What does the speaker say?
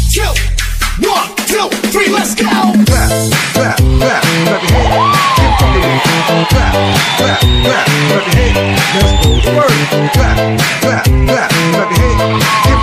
two, 1, 2, 3, let's go. Clap, clap, clap, clap your hands. Get funky with it. Clap, clap, clap, clap your hands. Let's go to work. Clap, clap, clap, clap your hands. Get